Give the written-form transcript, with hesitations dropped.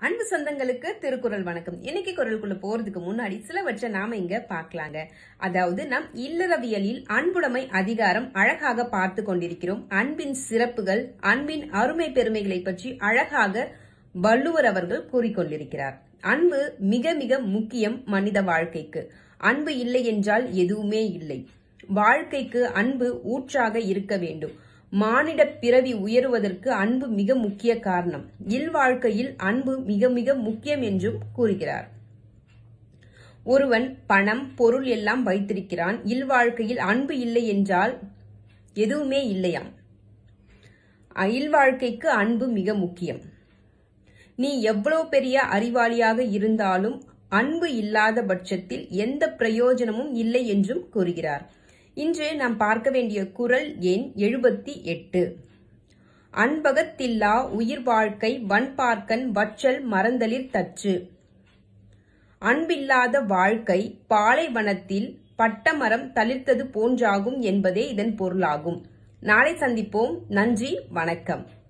அன்பு சொந்தங்களுக்கு திருக்குறள் வணக்கம். இன்னைக்கு குரலுக்குள்ள போறதுக்கு முன்னாடி சிலவற்றை நாம இங்க பாக்கலாங்க. அதாவது நம் இல்லறவியலில் அன்புடைமை அதிகாரம் அழகாக பார்த்து கொண்டிருக்கிறோம். அன்பின் சிறப்புகள், அன்பின் அருமை பெருமைகளை பற்றி அழகாக வள்ளுவர் அவர்கள் கூறிக்கொண்டிருக்கிறார். அன்பு மிக மிக முக்கியம் மனித வாழ்க்கைக்கு. அன்பு இல்லை என்றால் எதுவுமே இல்லை. வாழ்க்கைக்கு அன்பு ஊற்றாக இருக்க வேண்டும். மானிட பிறவி உயருவதற்கு அன்பு மிக முக்கிய காரணம். இல்வாழ்க்கையில் அன்பு மிக மிக முக்கியம் என்றும் கூறுகிறார். ஒருவன் பணம் பொருள் எல்லாம் வைத்திருக்கிறான். இல்வாழ்க்கையில் அன்பு இல்லை என்றால் எதுவுமே இல்லையாம். இல்வாழ்க்கைக்கு அன்பு மிக முக்கியம். நீ எவ்வளவு பெரிய அறிவாளியாக இருந்தாலும் அன்பு இல்லாத பட்சத்தில் எந்த பிரயோஜனமும் இல்லை என்றும் கூறுகிறார். இன்று நாம் பார்க்க வேண்டிய குறள் எண் 78. அன்பகத்தில்லா உயிர் வாழ்க்கை வன்பார்க்கன் வற்றல் மறந்தலிர் தற்று. அன்பில்லாத வாழ்க்கை பாலைவனத்தில் பட்டமரம் தளிர்த்தது போன்றாகும் என்பதே இதன் பொருளாகும். நாளை சந்திப்போம். நன்றி, வணக்கம்.